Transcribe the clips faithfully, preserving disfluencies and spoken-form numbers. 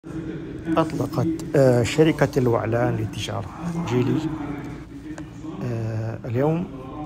أطلقت آه، شركة الوعلان للتجارة جيلي آه، اليوم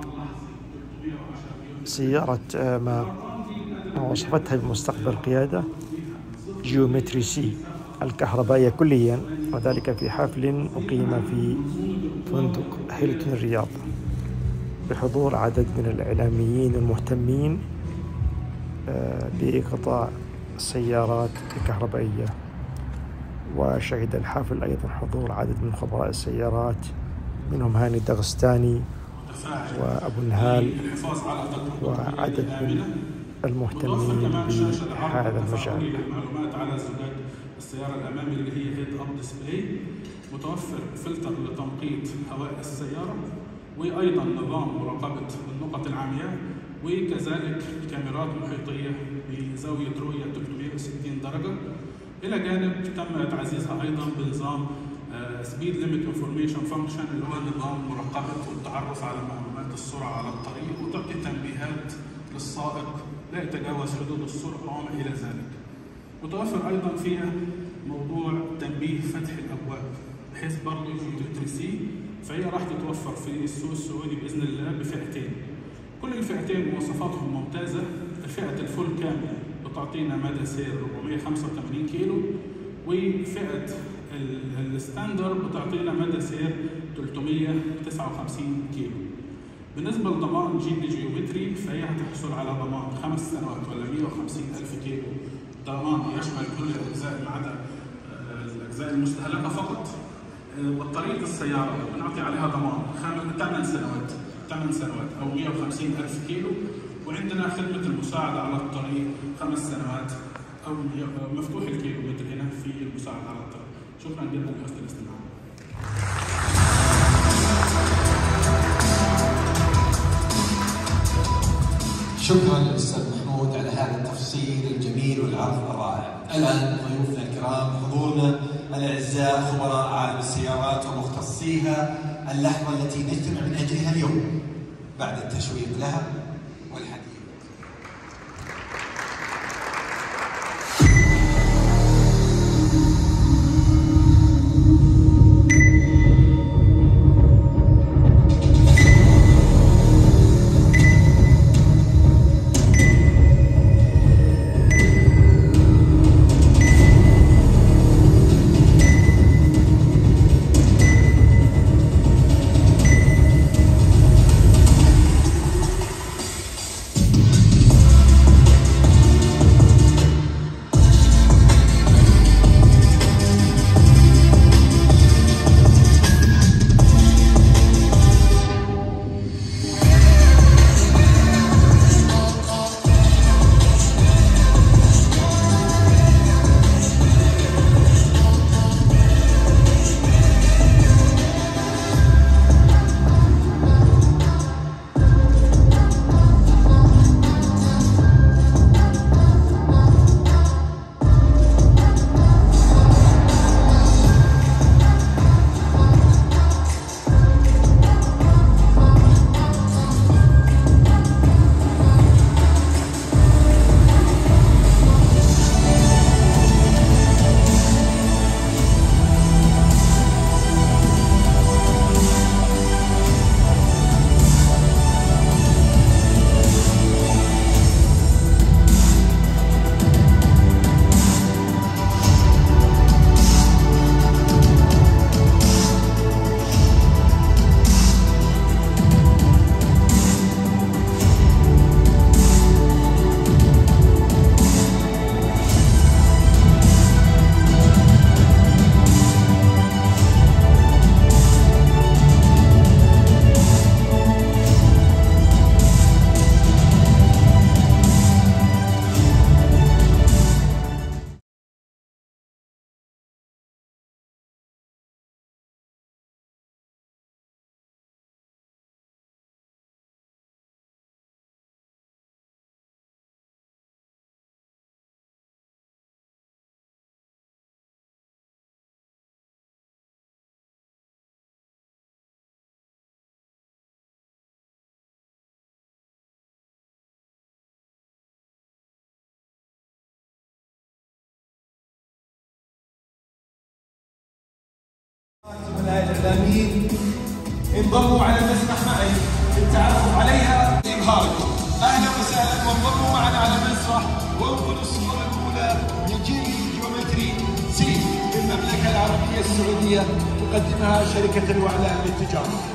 سيارة آه، ما وصفتها بمستقبل القيادة جيومتري سي الكهربائية كليا، وذلك في حفل أقيم في فندق هيلتون الرياض بحضور عدد من الإعلاميين المهتمين آه، بقطاع السيارات الكهربائية. وشهد الحفل أيضا حضور عدد من خبراء السيارات منهم هاني الدغستاني وأبو نهال وعدد من المهتمين بهذا المجال. معلومات على زجاج السيارة الأمامي اللي هي هيد أب ديسبلاي، متوفر فلتر لتنقيط هواء السيارة، وأيضا نظام مراقبة النقط العمياء، وكذلك كاميرات محيطية بزاوية رؤية ثلاثمئة وستين درجة. إلى جانب تم تعزيزها أيضا بنظام سبيد ليميت انفورميشن فانكشن، اللي هو نظام مراقبة والتعرف على معلومات السرعة على الطريق، وتعطي تنبيهات للسائق لا يتجاوز حدود السرعة وما إلى ذلك. متوفر أيضا فيها موضوع تنبيه فتح الأبواب، بحيث برضه جيومتري سي، فهي راح تتوفر في السوق السعودي بإذن الله بفئتين. كل الفئتين مواصفاتهم ممتازة. الفئة الفول كامل بتعطينا مدى سير أربعمئة وخمسة وثمانين كيلو، وفئة الستاندر بتعطينا مدى سير ثلاثمئة وتسعة وخمسين كيلو. بالنسبة لضمان جيلي جيومتري، فهي هتحصل على ضمان خمس سنوات ولا مئة وخمسين ألف كيلو، ضمان يشمل كل الأجزاء ما عدا الأجزاء المستهلكة فقط. بطارية السيارة بنعطي عليها ضمان ثمان سنوات ثمان سنوات أو مئة وخمسين ألف كيلو، وعندنا خدمة المساعدة على الطريق خمس سنوات أو مفتوح الكيلومتر هنا في المساعدة على الطريق. شكرا جدا لحسن الاستماع. شكرا للاستاذ محمود على هذا التفصيل الجميل والعرض الرائع. الان ضيوفنا الكرام، حضورنا الاعزاء، خبراء عالم السيارات ومختصيها، اللحظه التي نجتمع من اجلها اليوم بعد التشويق لها والحديث. زملائي الإعلاميين انضموا على المسرح معي للتعرف عليها وإبهاركم. أهلا وسهلا وانضموا معنا على المسرح وانقلوا الصورة الأولى لجيل جيومتري سي للمملكة العربية السعودية تقدمها شركة الوعلاء للتجارة.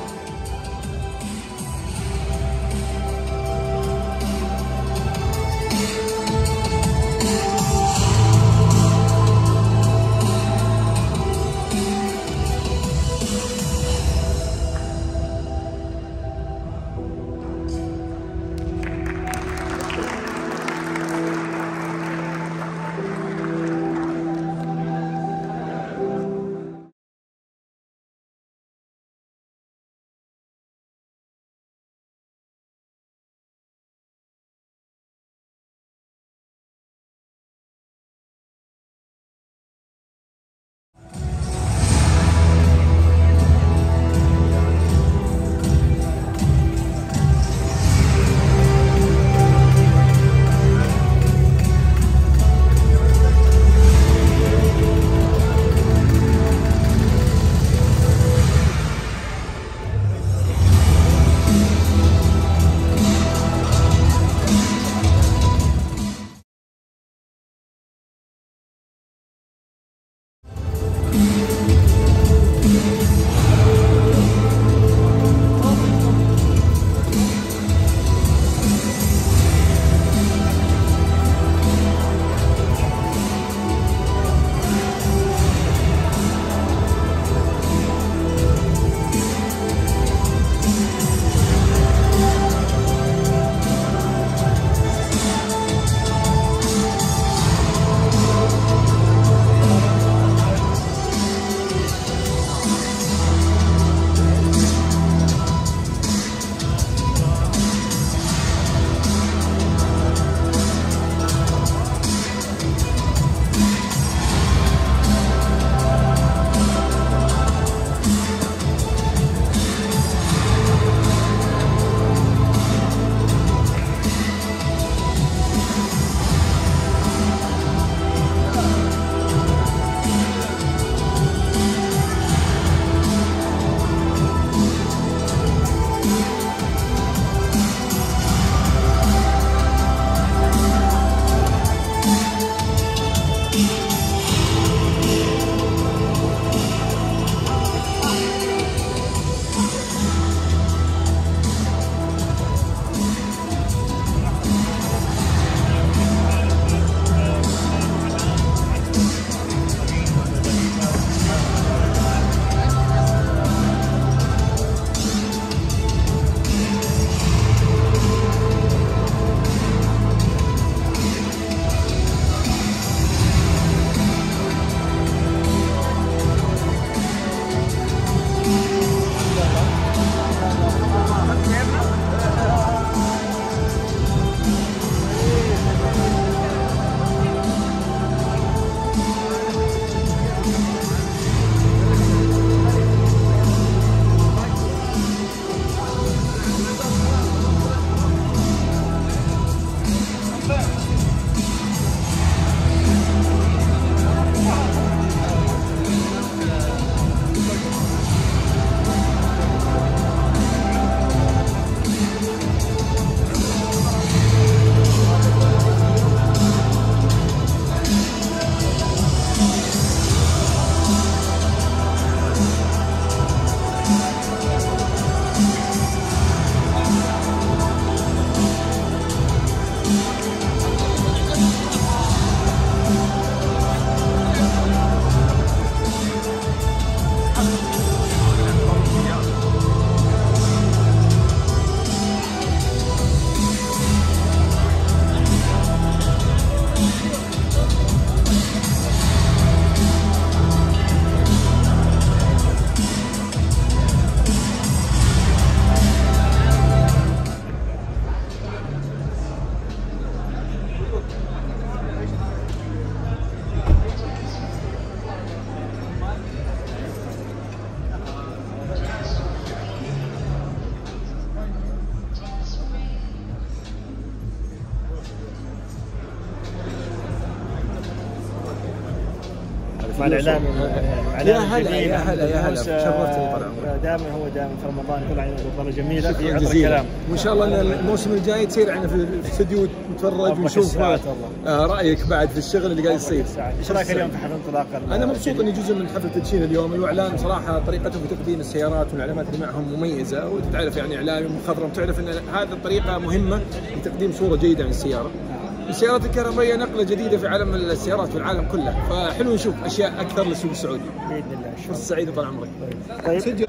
مع الاعلام يا هلا يا هلا يا هلا شرفتني طال عمرك. دائما هو دائما في رمضان كل عام بطولة جميله في عطر الكلام. وان شاء الله ان الموسم الجاي تصير عندنا في الاستديو نتفرج ونشوف آه رايك بعد في الشغل اللي قاعد يصير. ايش رايك اليوم في حفل انطلاق؟ انا مبسوط اني جزء من حفل تدشين اليوم. الاعلان صراحه طريقته في تقديم السيارات والعلامات اللي معهم مميزه، وانت تعرف يعني اعلامي مخضرم تعرف ان هذه الطريقه مهمه لتقديم صوره جيده عن السياره. السيارات الكهربائيه نقله جديده في عالم السيارات في العالم كله، فحلو نشوف اشياء اكثر للسوق السعودي باذن الله. فرصه سعيده طال عمرك. طيب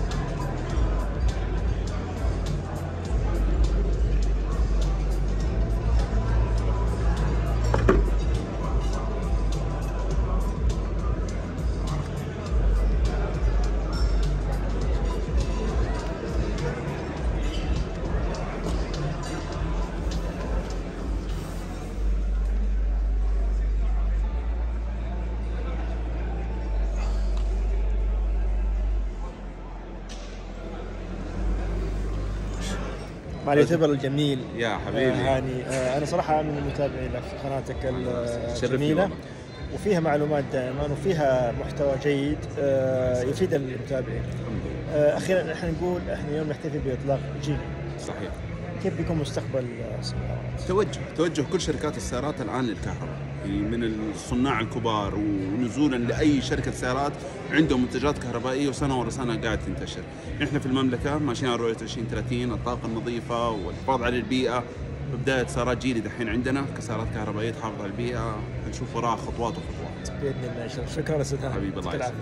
مع اليوتيوبر الجميل يا حبيبي آه هاني. آه انا صراحه من المتابعين لك في قناتك الجميله، وفيها معلومات دائما وفيها محتوى جيد آه يفيد المتابعين. آه اخيرا احنا نقول احنا اليوم نحتفل باطلاق جيل. صحيح. كيف بيكون مستقبل السيارات؟ توجه توجه كل شركات السيارات الان للكهرباء، يعني من الصناع الكبار ونزولا لاي شركه سيارات عندهم منتجات كهربائيه وسنه ورا سنه قاعد تنتشر. احنا في المملكه ماشيين على رؤيه عشرين ثلاثين، الطاقه النظيفه والحفاظ على البيئه. ببدايه سيارات جيلي دحين عندنا كسيارات كهربائيه تحافظ على البيئه، نشوف وراها خطوات وخطوات باذن الله. شكرا استاذ حبيبي الله يسلمك.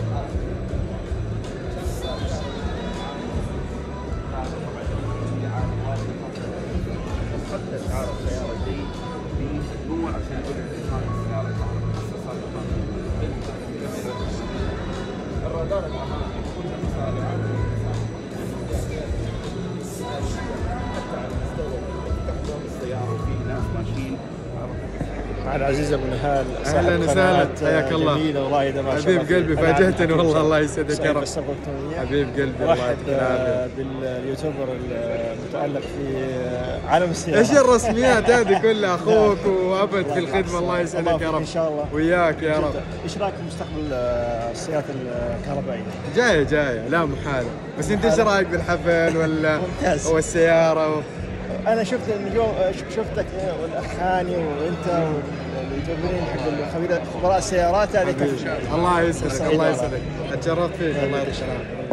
اسعار السياره دي مو عشان يقول لك السياره الرادار الامامي كله مصالح حتى على مستوى تحكم السياره في ناس ماشيين مع العزيز ابو نهال. اهلا وسهلا حياك الله. جميله ورائده ما شاء الله. حبيب قلبي فاجأتني والله الله يسعدك يا رب. حبيب قلبي الله يعطيك العافيه. باليوتيوبر المتالق في عالم السيارات. ايش الرسميات هذه كلها؟ اخوك وابد في الخدمه الله يسعدك يا رب. ان شاء الله وياك يا رب. ايش رايك في مستقبل السيارات الكهربائيه؟ جايه جايه لا محاله، بس انت ايش رايك بالحفل ولا والسياره؟ انا شفت اليوم شفتك والاخ هاني وانت واليوتيوبرين حق خبراء السيارات هذه. الله يسعدك الله يسعدك. اتشرفت فيك الله يسعدك.